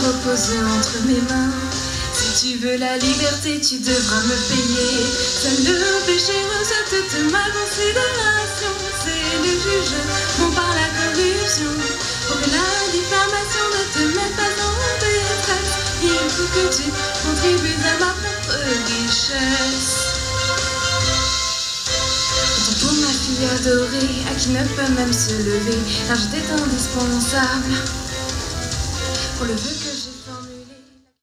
repose entre mes mains. Si tu veux la liberté, tu devras me payer. Seul le péché rejette toute ma considération. C'est le jugement par la corruption. Pour que la diffamation ne te mette pas en détresse, il faut que tu contribues à ma propre richesse. Pour ma fille adorée, à qui ne peut même se lever, l'argent est indispensable pour le vœu que